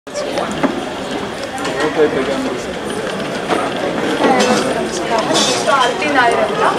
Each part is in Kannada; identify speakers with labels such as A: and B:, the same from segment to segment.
A: Arti Nair.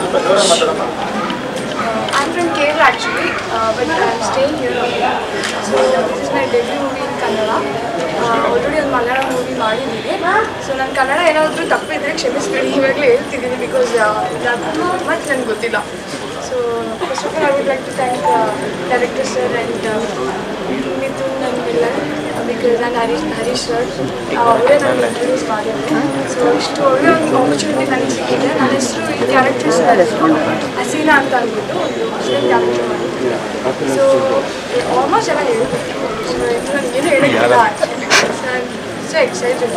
A: I'm from Kerala actually, but I'm staying here only. So this is my debut movie in Kannada. Already ಒಂದು ಮಲಯಾಳ ಮೂವಿ ಮಾಡಿದ್ದೀನಿ. ಸೊ ನಾನು ಕನ್ನಡ ಏನಾದರೂ ತಪ್ಪಿದ್ರೆ ಕ್ಷಮಿಸ್ಬಿಡಿ, ಇವಾಗಲೇ ಹೇಳ್ತಿದ್ದೀನಿ ಬಿಕಾಸ್ ಮತ್ತು ನನಗೆ ಗೊತ್ತಿಲ್ಲ. So first of all I would like to thank director sir and Mithun and Milan because and Harish sir ಅವರೇ ನನಗೆ ಇಂಟ್ರೊಡ್ಯೂಸ್ ಮಾಡಿದ್ರು. ಸೊ ಇಷ್ಟು ಒಳ್ಳೆ ಒಂದು ಆಪರ್ಚುನಿಟಿ ನನಗೆ ಸಿಕ್ಕಿದೆ. ನನ್ನ ಹೆಸರು ಈ ಕ್ಯಾರೆಕ್ಟರ್ಸ್ ಹಸೀನಾ ಅಂತ ಅಂದ್ಬಿಟ್ಟು ಒಂದು ಮುಸ್ಲಿಂ ಕ್ಯಾರೆಕ್ಟರ್ ಮಾಡಿದ್ದೀನಿ. ಸೊ ಆಲ್ಮೋಸ್ಟ್ ಎಲ್ಲ ಹೇಳ್ಬಿಟ್ಟು ಸೊ ನನಗೇನು ಹೇಳೋಕ್ಕಿಲ್ಲ actually. So I am so excited.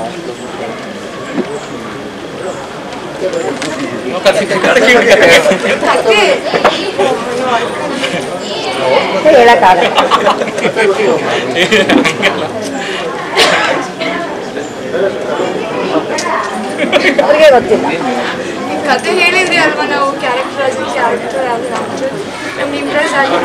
B: ಹೇಳಕ್ಕಾಗಲ್ಲ. ಅವ್ರಿಗೆ ಗೊತ್ತಿಲ್ಲ.
A: ಕತೆ ಹೇಳಿದ್ರಿ ಅಲ್ವಾ, ನಾವು ಕ್ಯಾರೆಕ್ಟರ್ ಆಗಿ ನಮ್ಗೆ ಇಂಪ್ರೆಸ್ ಆಗಿ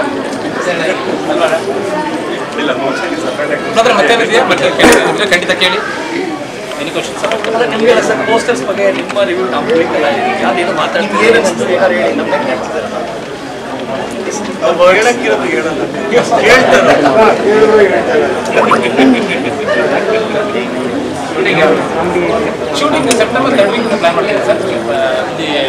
C: ಖಂಡಿತ ಕೇಳಿ.
D: ನಿಮಗೆಲ್ಲ ಸರ್ ಪೋಸ್ಟರ್ಸ್ ಬಗ್ಗೆ ನಿಮ್ಮ ರಿವ್ಯೂ ಟಾಪಿಕಲ್ಲ ಯಾವ್ದೇನು ಮಾತಾಡ್ತೀವಿ
C: ಶೂಟಿಂಗ್ ಸೆಪ್ಟೆಂಬರ್ 3 ಪ್ಲಾನ್ ಮಾಡ್ತೀವಿ ಸರ್.